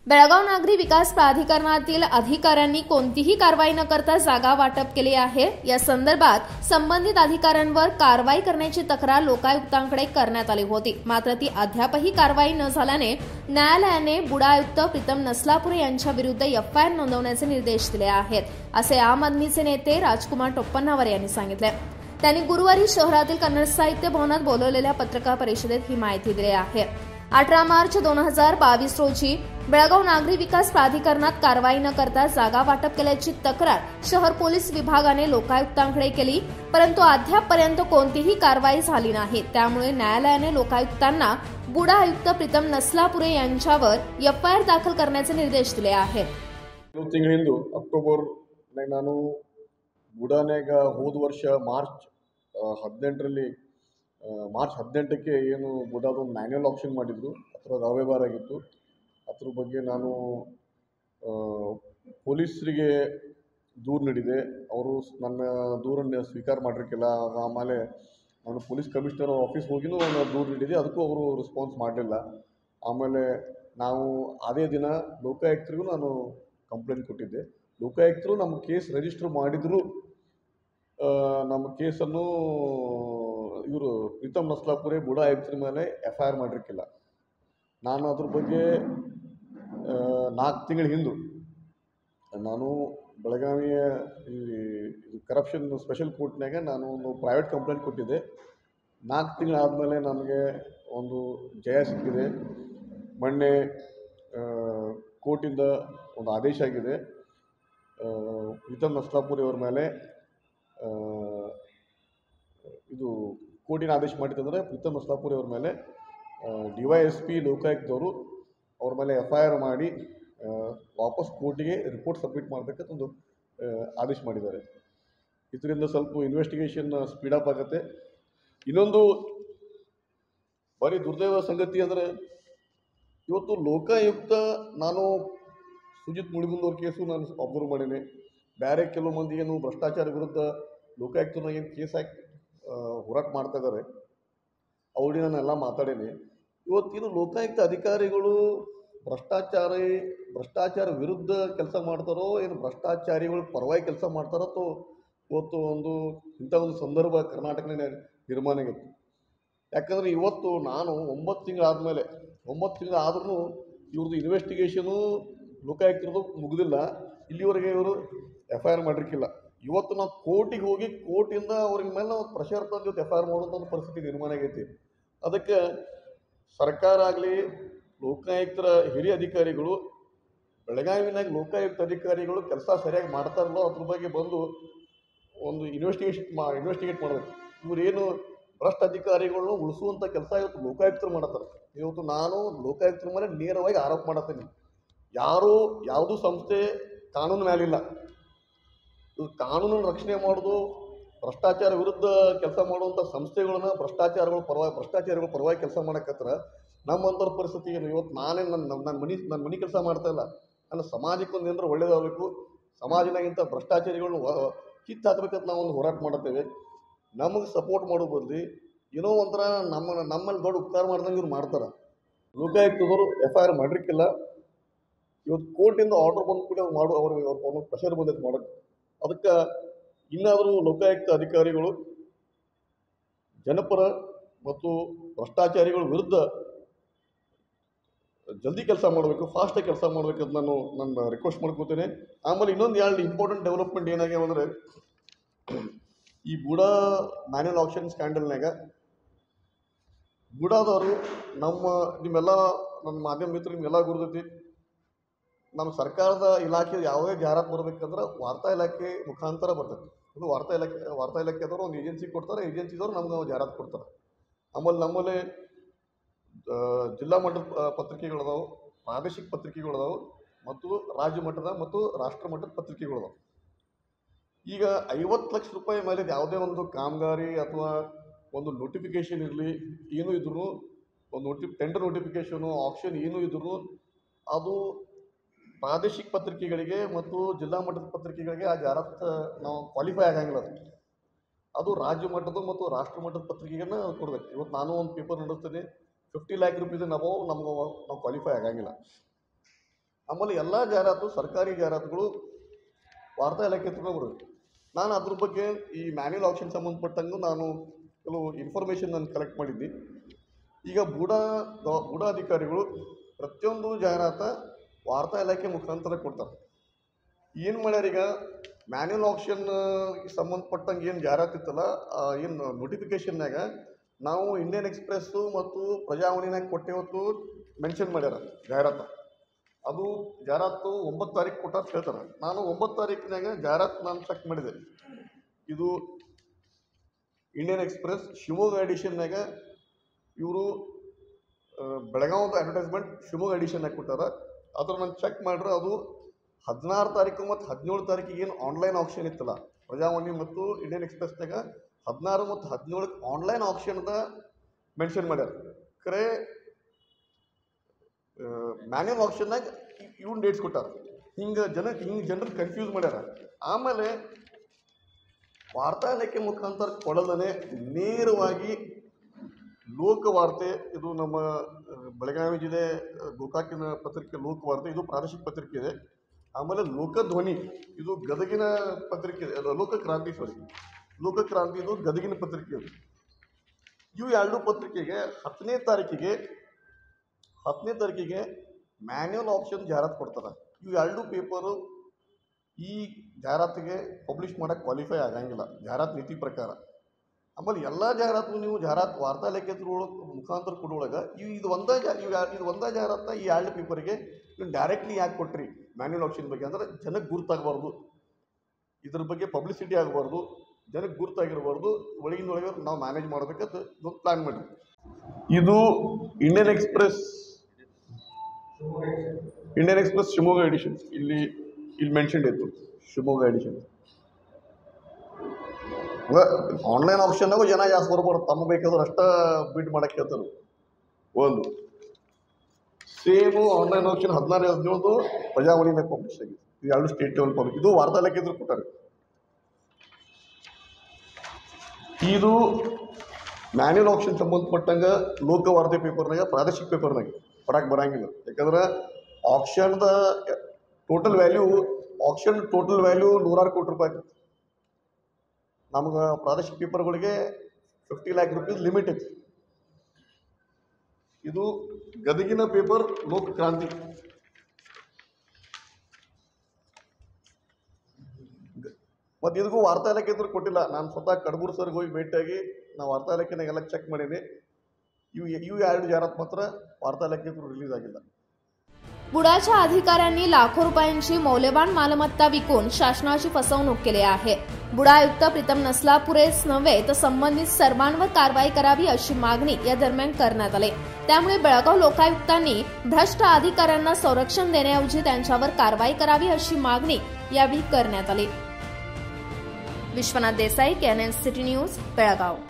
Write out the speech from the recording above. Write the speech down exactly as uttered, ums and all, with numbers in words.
बेळगाव नागरी विकास प्राधिकरणातील अधिकाऱ्यांनी कोणतीही कारवाई न करता जागा वाटप केली आहे। या संदर्भात संबंधित अधिकाऱ्यांवर कारवाई करण्याची तक्रार लोकायुक्तांकडे करण्यात आली होती, मात्र ती अद्यापही कारवाई न झाल्याने न्यायालयाने बुडा आयुक्त प्रीतम नसलापुरे यांच्या विरुद्ध एफआयआर नोंदवण्याचे निर्देश दिले आहेत, असे आम आदमीचे नेते राजकुमार टोप्पन्नावर यांनी सांगितले। त्यांनी गुरुवारी शहरातील कन्नड साहित्य भवनात बोलवलेल्या पत्रकार परिषदेत ही माहिती दिली आहे। अठरा मार्च दोन हजार बावीस रोजी बेळगाव नागरी विकास प्राधिकरणात कारवाई न करता जागा वाटप केल्याची तक्रार शहर पोलीस विभागाने लोकायुक्तांकडे केली, परंतु अद्यापपर्यंत कोणतीही कारवाई झाली नाही। त्यामुळे न्यायालयाने लोकायुक्तांना बुडा आयुक्त प्रीतम नसलापुरे यांच्यावर एफआयआर दाखल करण्याचे निर्देश दिले आहेत। ತಿಂಗಳಿಂದ ಅಕ್ಟೋಬರ್ ನಾನು ಬುಡಾನ್ಯಾಗ ಹೋದ ವರ್ಷ ಮಾರ್ಚ್ ಹದಿನೆಂಟರಲ್ಲಿ ಮಾರ್ಚ್ ಹದಿನೆಂಟಕ್ಕೆ ಏನು ಬುಡಾದೊಂದು ಮ್ಯಾನ್ಯುವಲ್ ಆಪ್ಷನ್ ಮಾಡಿದ್ರು, ಅದರ ಅವ್ಯವಹಾರ ಆಗಿತ್ತು। ಅದ್ರ ಬಗ್ಗೆ ನಾನು ಪೊಲೀಸರಿಗೆ ದೂರು ನೀಡಿದೆ, ಅವರು ನನ್ನ ದೂರನ್ನು ಸ್ವೀಕಾರ ಮಾಡಿರಲಿಲ್ಲ। ಆಮೇಲೆ ನಾನು ಪೊಲೀಸ್ ಕಮಿಷನರ್ ಆಫೀಸ್ ಹೋಗಿನೂ ನಾನು ದೂರು ನೀಡಿದೆ, ಅದಕ್ಕೂ ಅವರು ರೆಸ್ಪಾನ್ಸ್ ಮಾಡಲಿಲ್ಲ। ಆಮೇಲೆ ನಾವು ಅದೇ ದಿನ ಲೋಕಾಯುಕ್ತರಿಗೂ ನಾನು ಕಂಪ್ಲೇಂಟ್ ಕೊಟ್ಟಿದ್ದೆ। ಲೋಕಾಯುಕ್ತರು ನಮ್ಮ ಕೇಸ್ ರಿಜಿಸ್ಟರ್ ಮಾಡಿದ್ರು, ನಮ್ಮ ಕೇಸನ್ನು ಇವರು ಪ್ರೀತಮ್ ನಸ್ಲಾಪುರೆ ಬುಡಾ ಆಯುಕ್ತರ ಮೇಲೆ ಎಫ್ ಐ ಆರ್ ಮಾಡಿರಲಿಲ್ಲ। ನಾನು ಅದ್ರ ಬಗ್ಗೆ ನಾಲ್ಕು ತಿಂಗಳ ಹಿಂದೆ ನಾನು ಬೆಳಗಾವಿಯ ಈ ಕರಪ್ಷನ್ ಸ್ಪೆಷಲ್ ಕೋರ್ಟ್ನಾಗ ನಾನು ಒಂದು ಪ್ರೈವೇಟ್ ಕಂಪ್ಲೇಂಟ್ ಕೊಟ್ಟಿದ್ದೆ। ನಾಲ್ಕು ತಿಂಗಳಾದಮೇಲೆ ನಮಗೆ ಒಂದು ಜಯ ಸಿಕ್ಕಿದೆ। ಮೊನ್ನೆ ಕೋರ್ಟಿಂದ ಒಂದು ಆದೇಶ ಆಗಿದೆ, ಪ್ರೀತಮ್ ನಸ್ಲಾಪುರೆ ಅವ್ರ ಮೇಲೆ ಇದು ಕೋರ್ಟಿನ ಆದೇಶ ಮಾಡಿತ್ತಂದರೆ ಪ್ರೀತಮ್ ನಸ್ಲಾಪುರೆ ಅವ್ರ ಮೇಲೆ ಡಿ ವೈ ಎಸ್ ಪಿ ಲೋಕಾಯುಕ್ತವರು ಅವ್ರ ಮೇಲೆ ಎಫ್ ಐ ಆರ್ ಮಾಡಿ ವಾಪಸ್ ಕೋರ್ಟಿಗೆ ರಿಪೋರ್ಟ್ ಸಬ್ಮಿಟ್ ಮಾಡಬೇಕಂತ ಒಂದು ಆದೇಶ ಮಾಡಿದ್ದಾರೆ। ಇದರಿಂದ ಸ್ವಲ್ಪ ಇನ್ವೆಸ್ಟಿಗೇಷನ್ ಸ್ಪೀಡಪ್ ಆಗುತ್ತೆ। ಇನ್ನೊಂದು ಭಾರಿ ದುರ್ದೈವ ಸಂಗತಿ ಅಂದರೆ ಇವತ್ತು ಲೋಕಾಯುಕ್ತ ನಾನು ಸುಜಿತ್ ಮುಳುಗುಂದವ್ರ ಕೇಸು ನಾನು ಅಬ್ಸರ್ವ್ ಮಾಡೀನಿ, ಬೇರೆ ಕೆಲವು ಮಂದಿ ಏನು ಭ್ರಷ್ಟಾಚಾರ ವಿರುದ್ಧ ಲೋಕಾಯುಕ್ತನ ಏನು ಕೇಸ್ ಹಾಕಿ ಹೋರಾಟ ಮಾಡ್ತಾ ಇದ್ದಾರೆ, ಅವ್ರಿಗೆ ನಾನೆಲ್ಲ ಮಾತಾಡೀನಿ। ಇವತ್ತಿನ ಲೋಕಾಯುಕ್ತ ಅಧಿಕಾರಿಗಳು ಭ್ರಷ್ಟಾಚಾರಿ ಭ್ರಷ್ಟಾಚಾರ ವಿರುದ್ಧ ಕೆಲಸ ಮಾಡ್ತಾರೋ ಏನು ಭ್ರಷ್ಟಾಚಾರಿಗಳು ಪರವಾಗಿ ಕೆಲಸ ಮಾಡ್ತಾರೋ ಅಥವಾ ಇವತ್ತು ಒಂದು ಇಂಥ ಒಂದು ಸಂದರ್ಭ ಕರ್ನಾಟಕನೇ ನಿರ್ಮಾಣ ಆಗೈತಿ। ಯಾಕಂದರೆ ಇವತ್ತು ನಾನು ಒಂಬತ್ತು ತಿಂಗಳಾದಮೇಲೆ ಒಂಬತ್ತು ತಿಂಗಳು ಆದ್ರೂ ಇವ್ರದ್ದು ಇನ್ವೆಸ್ಟಿಗೇಷನು ಲೋಕಾಯುಕ್ತರದು ಮುಗಿದಿಲ್ಲ, ಇಲ್ಲಿವರೆಗೆ ಇವರು ಎಫ್ ಐ ಆರ್ ಮಾಡಿರಲಿಲ್ಲ। ಇವತ್ತು ನಾವು ಕೋರ್ಟಿಗೆ ಹೋಗಿ ಕೋರ್ಟಿಂದ ಅವ್ರಿಗೆ ಮೇಲೆ ನಾವು ಪ್ರೆಷರ್ ತಂದು ಎಫ್ ಐ ಆರ್ ಮಾಡುವಂಥ ಒಂದು ಪರಿಸ್ಥಿತಿ ನಿರ್ಮಾಣ ಆಗೈತಿ। ಅದಕ್ಕೆ ಸರ್ಕಾರ ಆಗಲಿ ಲೋಕಾಯುಕ್ತರ ಹಿರಿಯ ಅಧಿಕಾರಿಗಳು ಬೆಳಗಾವಿನಾಗ ಲೋಕಾಯುಕ್ತ ಅಧಿಕಾರಿಗಳು ಕೆಲಸ ಸರಿಯಾಗಿ ಮಾಡ್ತಾರಲ್ಲೋ ಅದ್ರ ಬಗ್ಗೆ ಬಂದು ಒಂದು ಇನ್ವೆಸ್ಟಿಗೇಷನ್ ಮಾ ಇನ್ವೆಸ್ಟಿಗೇಟ್ ಮಾಡಬೇಕು। ಇವರೇನು ಭ್ರಷ್ಟ ಅಧಿಕಾರಿಗಳನ್ನ ಉಳಿಸುವಂಥ ಕೆಲಸ ಇವತ್ತು ಲೋಕಾಯುಕ್ತರು ಮಾಡ್ತಾರೆ। ಇವತ್ತು ನಾನು ಲೋಕಾಯುಕ್ತರ ಮೇಲೆ ನೇರವಾಗಿ ಆರೋಪ ಮಾಡತ್ತೀನಿ, ಯಾರು ಯಾವುದೂ ಸಂಸ್ಥೆ ಕಾನೂನು ಮೇಲಿಲ್ಲ, ಇದು ಕಾನೂನನ್ನು ರಕ್ಷಣೆ ಮಾಡೋದು ಭ್ರಷ್ಟಾಚಾರ ವಿರುದ್ಧ ಕೆಲಸ ಮಾಡುವಂಥ ಸಂಸ್ಥೆಗಳನ್ನ ಭ್ರಷ್ಟಾಚಾರಗಳು ಪರವಾಗಿ ಭ್ರಷ್ಟಾಚಾರಿಗಳು ಪರವಾಗಿ ಕೆಲಸ ಮಾಡಕತ್ರ ನಮ್ಮಂಥವ್ರ ಪರಿಸ್ಥಿತಿ ಏನು? ಇವತ್ತು ನಾನೇ ನನ್ನ ನನ್ನ ಮನೆ ನನ್ನ ಮನೆ ಕೆಲಸ ಮಾಡ್ತಾಯಿಲ್ಲ, ನನ್ನ ಸಮಾಜಕ್ಕೆ ಒಂದು ಏನಾರು ಒಳ್ಳೇದಾಗಬೇಕು, ಸಮಾಜನಾಗಿಂತ ಭ್ರಷ್ಟಾಚಾರಿಗಳನ್ನ ಕಿತ್ತು ಹಾಕ್ಬೇಕಂತ ನಾವು ಒಂದು ಹೋರಾಟ ಮಾಡುತ್ತೇವೆ। ನಮಗೆ ಸಪೋರ್ಟ್ ಮಾಡೋ ಬದಲಿ ಏನೋ ಒಂಥರ ನಮ್ಮ ನಮ್ಮಲ್ಲಿ ದೊಡ್ಡ ಉಪಕಾರ ಮಾಡ್ದಂಗೆ ಇವ್ರು ಮಾಡ್ತಾರೆ। ಲೋಕಾಯುಕ್ತದವರು ಎಫ್ ಐ ಆರ್ ಮಾಡಿರಲಿಲ್ಲ, ಇವತ್ತು ಕೋರ್ಟಿಂದ ಆರ್ಡರ್ ಬಂದು ಕೂಡ ಅವ್ರು ಮಾಡೋ ಅವ್ರಿಗೆ ಅವ್ರಿಗೆ ಪ್ರೆಷರ್ ಬಂದೈತೆ ಮಾಡೋಕ್ಕೆ। ಅದಕ್ಕೆ ಇನ್ನಾದರೂ ಲೋಕಾಯುಕ್ತ ಅಧಿಕಾರಿಗಳು ಜನಪರ ಮತ್ತು ಭ್ರಷ್ಟಾಚಾರಿಗಳ ವಿರುದ್ಧ ಜಲ್ದಿ ಕೆಲಸ ಮಾಡಬೇಕು, ಫಾಸ್ಟಾಗಿ ಕೆಲಸ ಮಾಡಬೇಕಂತ ನಾನು ನನ್ನ ರಿಕ್ವೆಸ್ಟ್ ಮಾಡ್ಕೋತೇನೆ। ಆಮೇಲೆ ಇನ್ನೊಂದು ಎರಡು ಇಂಪಾರ್ಟೆಂಟ್ ಡೆವಲಪ್ಮೆಂಟ್ ಏನಾಗ್ಯಾವ ಅಂದರೆ, ಈ ಬುಡಾ ಮ್ಯಾನ್ಯುವಲ್ ಆಪ್ಷನ್ ಸ್ಕ್ಯಾಂಡಲ್ನಾಗ ಬುಡಾದವರು ನಮ್ಮ ನಿಮ್ಮೆಲ್ಲ ನನ್ನ ಮಾಧ್ಯಮ ಮಿತ್ರರು ನಿಮ್ಗೆಲ್ಲ ಗುರುತೈತಿ, ನಮ್ಮ ಸರ್ಕಾರದ ಇಲಾಖೆ ಯಾವುದೇ ಜಾಹೀರಾತು ಬರಬೇಕಂದ್ರೆ ವಾರ್ತಾ ಇಲಾಖೆ ಮುಖಾಂತರ ಬರ್ತೈತಿ। ಅದು ವಾರ್ತಾ ಇಲಾಖೆ ವಾರ್ತಾ ಇಲಾಖೆದವರು ಒಂದು ಏಜೆನ್ಸಿ ಕೊಡ್ತಾರೆ, ಏಜೆನ್ಸಿದವರು ನಮ್ಗೆ ಜಾಹೀರಾತು ಕೊಡ್ತಾರೆ। ಆಮೇಲೆ ನಮ್ಮಲ್ಲಿ ಜಿಲ್ಲಾ ಮಟ್ಟದ ಪತ್ರಿಕೆಗಳದಾವು, ಪ್ರಾದೇಶಿಕ ಪತ್ರಿಕೆಗಳದಾವು ಮತ್ತು ರಾಜ್ಯ ಮಟ್ಟದ ಮತ್ತು ರಾಷ್ಟ್ರ ಮಟ್ಟದ ಪತ್ರಿಕೆಗಳದಾವು। ಈಗ ಐವತ್ತು ಲಕ್ಷ ರೂಪಾಯಿ ಮೇಲೆ ಯಾವುದೇ ಒಂದು ಕಾಮಗಾರಿ ಅಥವಾ ಒಂದು ನೋಟಿಫಿಕೇಷನ್ ಇರಲಿ ಏನೂ ಇದ್ರೂ ಒಂದು ನೋಟಿ ಟೆಂಡರ್ ನೋಟಿಫಿಕೇಷನು ಆಪ್ಷನ್ ಏನೂ ಇದ್ರೂ ಅದು ಪ್ರಾದೇಶಿಕ ಪತ್ರಿಕೆಗಳಿಗೆ ಮತ್ತು ಜಿಲ್ಲಾ ಮಟ್ಟದ ಪತ್ರಿಕೆಗಳಿಗೆ ಆ ಜಾಹೀರಾತು ನಾವು ಕ್ವಾಲಿಫೈ ಆಗಂಗಿಲ್ಲ, ಅದು ಅದು ರಾಜ್ಯ ಮಟ್ಟದ ಮತ್ತು ರಾಷ್ಟ್ರ ಮಟ್ಟದ ಪತ್ರಿಕೆಗಳನ್ನ ಕೊಡಬೇಕು। ಇವತ್ತು ನಾನು ಒಂದು ಪೇಪರ್ ನಡೆಸ್ತೀನಿ, ಫಿಫ್ಟಿ ಲ್ಯಾಕ್ ರುಪೀಸ್ ಅಬೌವ್ ನಮ್ಗೆ ನಾವು ಕ್ವಾಲಿಫೈ ಆಗಂಗಿಲ್ಲ। ಆಮೇಲೆ ಎಲ್ಲ ಜಾಹೀರಾತು ಸರ್ಕಾರಿ ಜಾಹೀರಾತುಗಳು ವಾರ್ತಾ ಇಲಾಖೆ ಹತ್ರ ಬರುತ್ತೆ. ನಾನು ಅದ್ರ ಬಗ್ಗೆ ಈ ಮ್ಯಾನ್ಯುವಲ್ ಆಕ್ಷನ್ ಸಂಬಂಧಪಟ್ಟಂಗೂ ನಾನು ಕೆಲವು ಇನ್ಫಾರ್ಮೇಷನ್ ನಾನು ಕಲೆಕ್ಟ್ ಮಾಡಿದ್ದೆ. ಈಗ ಬೂಡಾ ಬೂಡಾ ಅಧಿಕಾರಿಗಳು ಪ್ರತಿಯೊಂದು ಜಾಹೀರಾತ ವಾರ್ತಾ ಇಲಾಖೆ ಮುಖಾಂತರ ಕೊಡ್ತಾರೆ. ಏನು ಮಾಡ್ಯಾರ, ಈಗ ಮ್ಯಾನ್ಯುವಲ್ ಆಕ್ಷನ್ ಸಂಬಂಧಪಟ್ಟಂಗೆ ಏನು ಜಾಹೀರಾತು ಇತ್ತಲ್ಲ, ಏನು ನೋಟಿಫಿಕೇಷನ್ನಾಗ ನಾವು ಇಂಡಿಯನ್ ಎಕ್ಸ್ಪ್ರೆಸ್ಸು ಮತ್ತು ಪ್ರಜಾವಾಣಿನಾಗ ಕೊಟ್ಟೇವತ್ತು ಮೆನ್ಷನ್ ಮಾಡ್ಯಾರ ಜಾಹೀರಾತು. ಅದು ಜಾಹೀರಾತು ಒಂಬತ್ತು ತಾರೀಕು ಕೊಟ್ಟ ಹೇಳ್ತಾರೆ. ನಾನು ಒಂಬತ್ತು ತಾರೀಕಿನಾಗ ಜಾಹೀರಾತು ನಾನು ಚೆಕ್ ಮಾಡಿದೆ. ಇದು ಇಂಡಿಯನ್ ಎಕ್ಸ್ಪ್ರೆಸ್ ಶಿವಮೊಗ್ಗ ಎಡಿಷನ್ನಾಗ ಇವರು ಬೆಳಗಾವಿದ ಅಡ್ವರ್ಟೈಸ್ಮೆಂಟ್ ಶಿವಮೊಗ್ಗ ಎಡಿಷನ್ನಾಗ ಕೊಟ್ಟಾರ. ಅದ್ರ ನಾನು ಚೆಕ್ ಮಾಡ್ರೆ ಅದು ಹದಿನಾರು ತಾರೀಕು ಮತ್ತು ಹದಿನೇಳು ತಾರೀಕಿಗೆ ಏನು ಆನ್ಲೈನ್ ಆಕ್ಷನ್ ಇತ್ತಲ್ಲ ಪ್ರಜಾವಾಣಿ ಮತ್ತು ಇಂಡಿಯನ್ ಎಕ್ಸ್ಪ್ರೆಸ್ನಾಗ ಹದಿನಾರು ಮತ್ತು ಹದಿನೇಳಕ್ಕೆ ಆನ್ಲೈನ್ ಆಕ್ಷನ್ದ ಮೆನ್ಷನ್ ಮಾಡ್ಯಾರ. ಖರೆ ಮ್ಯಾನ್ಯುವಲ್ ಆಕ್ಷನ್ನಾಗ ಇವನ್ ಡೇಟ್ಸ್ ಕೊಟ್ಟಾರ. ಹಿಂಗೆ ಜನ ಹಿಂಗೆ ಜನರು ಕನ್ಫ್ಯೂಸ್ ಮಾಡ್ಯಾರ. ಆಮೇಲೆ ವಾರ್ತಾ ಇಲಾಖೆ ಮುಖಾಂತರ ಕೊಡೋದನ್ನೇ ನೇರವಾಗಿ ಲೋಕವಾರ್ತೆ, ಇದು ನಮ್ಮ ಬೆಳಗಾವಿ ಜಿಲ್ಲೆ ಗೋಕಾಕಿನ ಪತ್ರಿಕೆ ಲೋಕವಾರ್ತೆ, ಇದು ಪ್ರಾದೇಶಿಕ ಪತ್ರಿಕೆ ಇದೆ. ಆಮೇಲೆ ಲೋಕಧ್ವನಿ, ಇದು ಗದಗಿನ ಪತ್ರಿಕೆ, ಲೋಕಕ್ರಾಂತಿ ಸಾರಿ ಲೋಕಕ್ರಾಂತಿ ಇದು ಗದಗಿನ ಪತ್ರಿಕೆ ಇದೆ. ಇವು ಎರಡು ಪತ್ರಿಕೆಗೆ ಹತ್ತನೇ ತಾರೀಕಿಗೆ ಹತ್ತನೇ ತಾರೀಕಿಗೆ ಮ್ಯಾನ್ಯುವಲ್ ಆಪ್ಷನ್ ಜಾಹೀರಾತು ಕೊಡ್ತಾರೆ. ಇವು ಎರಡು ಪೇಪರು ಈ ಜಾಹೀರಾತಿಗೆ ಪಬ್ಲಿಷ್ ಮಾಡೋಕ್ಕೆ ಕ್ವಾಲಿಫೈ ಆಗಂಗಿಲ್ಲ ಜಾಹೀರಾತು ನೀತಿ ಪ್ರಕಾರ. ಆಮೇಲೆ ಎಲ್ಲ ಜಾಹೀರಾತು ನೀವು ಜಾಹೀರಾತು ವಾರ್ತಾ ಇಲಾಖೆ ಮುಖಾಂತರ ಕೊಡುವಾಗ ಇವು ಇದು ಒಂದೇ ಜಾ ಇವು ಇದು ಒಂದೇ ಜಾಹೀರಾತ ಈ ಎರಡು ಪೇಪರಿಗೆ ನೀವು ಡೈರೆಕ್ಟ್ಲಿ ಯಾಕೆ ಕೊಟ್ರಿ ಮ್ಯಾನ್ಯುವಲ್ ಆಪ್ಷನ್ ಬಗ್ಗೆ ಅಂದರೆ ಜನಕ್ಕೆ ಗುರುತಾಗಬಾರ್ದು, ಇದ್ರ ಬಗ್ಗೆ ಪಬ್ಲಿಸಿಟಿ ಆಗಬಾರ್ದು, ಜನಕ್ಕೆ ಗುರುತಾಗಿರಬಾರ್ದು, ಒಳಗಿನೊಳಗೆ ನಾವು ಮ್ಯಾನೇಜ್ ಮಾಡಬೇಕಂತ ಇದೊಂದು ಪ್ಲ್ಯಾನ್ ಮಾಡಿ. ಇದು Indian Express Indian Express Shivamogga edition, ಇಲ್ಲಿ ಇಲ್ಲಿ ಮೆನ್ಷನ್ ಇತ್ತು ಶಿವಮೊಗ್ಗ ಎಡಿಷನ್. ಆನ್ಲೈನ್ ಆಪ್ಷನ್ನಾಗೂ ಜನ ಜಾಸ್ತಿ ಬರ್ಬಾರ್ದು, ತಮ್ಮ ಬೇಕಾದ್ರೆ ಅಷ್ಟ ಬಿಡ್ ಮಾಡಕ್ಕೆ ಹೇಳ್ತಾರೆ. ಒಂದು ಸೇಮು ಆನ್ಲೈನ್ ಆಪ್ಷನ್ ಹದಿನಾರು ಹದಿನೇಳು ಪ್ರಜಾವಾಣಿನಾಗ ಪಬ್ಲಿಷ್ ಆಗಿದೆ. ಇದು ಎರಡು ಸ್ಟೇಟ್ ಲೆವೆಲ್ ಪಬ್ಲಿಷ್, ಇದು ವಾರ್ತಾ ಇಲಾಖೆ ಇದ್ರು ಕೊಟ್ಟಾರೆ. ಇದು ಮ್ಯಾನ್ಯುವಲ್ ಆಪ್ಷನ್ ಸಂಬಂಧಪಟ್ಟಂಗೆ ಲೋಕವಾರ್ತೆ ಪೇಪರ್ನಾಗ ಪ್ರಾದೇಶಿಕ ಪೇಪರ್ನಾಗ ಕೊಡಕ್ಕೆ ಬರೋಂಗಿಲ್ಲ. ಯಾಕಂದ್ರೆ ಆಪ್ಷನ್ದ total value option total value ನೂರಾರು ಕೋಟಿ ರೂಪಾಯಿ ಐತಿ. ನಮ್ಗೆ ಪ್ರಾದೇಶಿಕ ಪೇಪರ್ಗಳಿಗೆ ಫಿಫ್ಟಿ ಲ್ಯಾಕ್ ರುಪೀಸ್ ಲಿಮಿಟ್ ಐತಿ. ಇದು ಗದಗಿನ ಪೇಪರ್ ಲೋಕಕ್ರಾಂತಿ. ಮತ್ತು ಇದಕ್ಕೂ ವಾರ್ತಾ ಇಲಾಖೆ ಇದ್ರು ಕೊಟ್ಟಿಲ್ಲ. ನಾನು ಸ್ವತಃ ಕಡಬೂರು ಸರ್ಗೆ ಹೋಗಿ ಭೇಟಿಯಾಗಿ ನಾವು ವಾರ್ತಾ ಇಲಾಖೆನಾಗೆಲ್ಲ ಚೆಕ್ ಮಾಡೀನಿ. ಇವು ಇವು ಎರಡು ಜಾಹೀರಾತು मात्र वार्ता इलाख्यातून रिलीज ಆಗಿಲ್ಲ. बुडाच्या अधिकाऱ्यांनी लाखो रुपयांची मौल्यवान मालमत्ता विकून शासनाची फसवणूक केली आहे. बुडा आयुक्त प्रीतम नसलापुरेच नव्हे तर संबंधित सर्वांवर कारवाई करावी अशी मागणी या दरम्यान करण्यात आली. त्यामुळे बेळगाव लोकायुक्तांनी भ्रष्ट अधिकाऱ्यांना संरक्षण देण्याऐवजी त्यांच्यावर कारवाई करावी अशी मागणी यावेळी करण्यात आली. Vishwanath Desai, Canon City News, Belgaum.